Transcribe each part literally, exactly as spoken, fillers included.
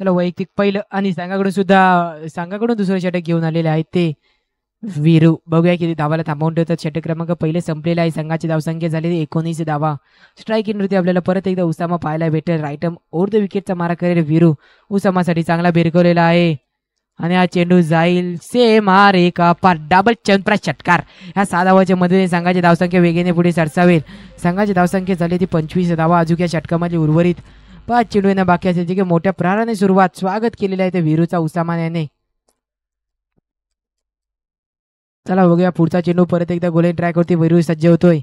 चला वैयक्तिक पहिलं आणि संघाकडून सुद्धा संघाकडून दुसरं षटक घेऊन आलेले आहेत ते वीरू. बघूया किती धावाला थांबवून ठेवतात. षटक क्रमांक पहिले संपलेला आहे. संघाची धावसंख्या झालेली एकोणीस धावा. स्ट्राईक इनवरती आपल्याला परत एकदा उसामा पाहायला भेटेल. राईटम ओव्हर द विकेटचा मारा करेल वीरू. उसामासाठी चांगला भिरकवलेला आहे आणि हा चेंडू जाईल से मारे का पार डबल चंद्रा षटकार. ह्या सहा धावाच्या मदतीने संघाची धावसंख्या वेगाने पुढे सरसावेल. संघाची धावसंख्या झाली ती पंचवीस धावा. अजून या षटकामध्ये उर्वरित पाच चेंडू येणं बाकी असेल. जे मोठ्या प्रहाराने सुरुवात स्वागत केलेलं आहे ते वीरूचा उसामा याने. चला बघूया पुढचा चेंडू परत एकदा गोले ट्रॅक वरती वीरू सज्ज होतोय.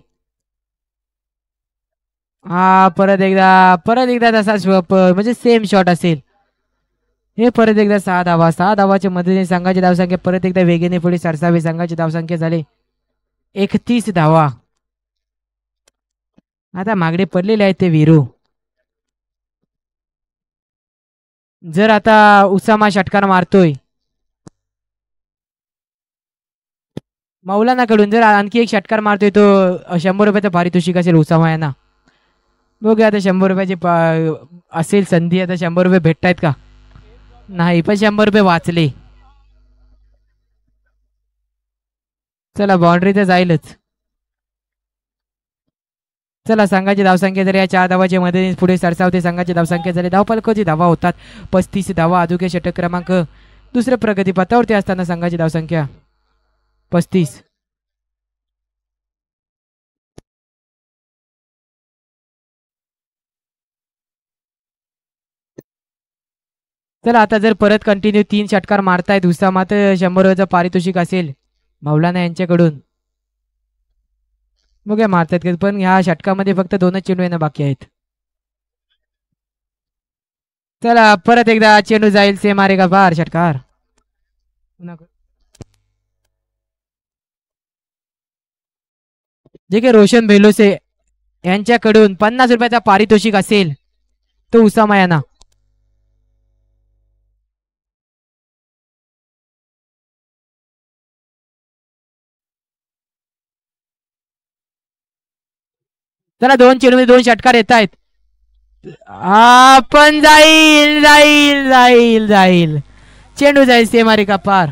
हा परत एकदा परत एकदा तसाच म्हणजे सेम शॉट असेल. हे परत एकदा सहा धावा. सहा धावाच्या मदतीने संघाची धावसंख्या परत एकदा वेगाने पुढे सरसावी. संघाची धावसंख्या झाली एकतीस धावा. आता मागडे पडलेले आहेत ते वीरू. जर आता उसामा षटकार मारतोय मौलाना कडून, जर आणखी एक षटकार मारतोय तो शंभर रुपयाचं पारितोषिक असेल उसामा यांना. बघूया आता शंभर रुपयाची असेल संधी. आता शंभर रुपये भेटतायत का नाही, पण शंभर रुपये वाचले. चला बाउंड्री तर जाईलच. चला संघाची धावसंख्या जर या चार धावाच्या मदतीने पुढे सरसावते. संघाची धावसंख्या झाली धावफलकाची धावा होतात पस्तीस धावा. अजून षटक क्रमांक दुसऱ्या प्रगती पथावरती असताना संघाची धावसंख्या पस्तीस. चला आता जर परत कंटिन्यू तीन षटकार मारतायत उसामा तर शंभर रुपयाचं पारितोषिक असेल मौलाना यांच्याकडून. बघूया मारतायत का, पण ह्या षटकामध्ये फक्त दोनच चेंडू येणं बाकी आहेत. चला परत एकदा चेंडू जाईल से मारेगा बार षटकार. जे काही रोशन बेलोसे यांच्याकडून पन्नास रुपयाचा पारितोषिक असेल तो उसामा यांना. चला दोन चेंडू दोन षटकार येत आहेत. हा पण जाईल जाईल जाईल जाईल चेंडू जाईल से मारे का पार.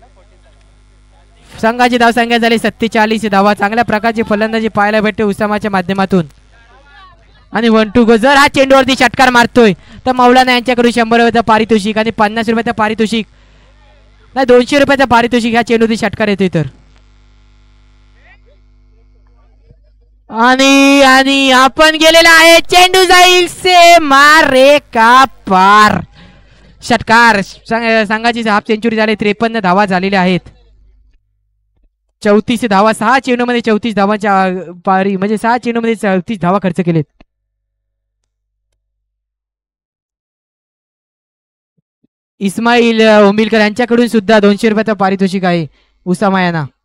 संघाची धावसंख्या झाली सत्तेचाळीस धावा. चांगल्या प्रकारची फलंदाजी पाहायला भेटते उसामाच्या माध्यमातून. आणि वन टू गो. जर हा चेंडूवरती षटकार मारतोय तर मौलाना यांच्याकडून शंभर रुपयाचं पारितोषिक आणि पन्नास रुपयाचं पारितोषिक नाही दोनशे रुपयाचं पारितोषिक ह्या चेंडूवरती षटकार येतोय तर. आणि आणि आपण गेलेला आहे. चेंडू जाईल से मारे का पार षटकार. संघाची हाफ सेंचुरी झाली. त्रेपन्न धावा झालेल्या आहेत. चौतीस धावा. सहा चेंडू मध्ये चौतीस धावांच्या पारी म्हणजे सहा चेंडू मध्ये चौतीस धावा खर्च केलेत. इस्माईल उंबिलकर यांच्याकडून सुद्धा दोनशे रुपयाचं पारितोषिक आहे उसामा यांना.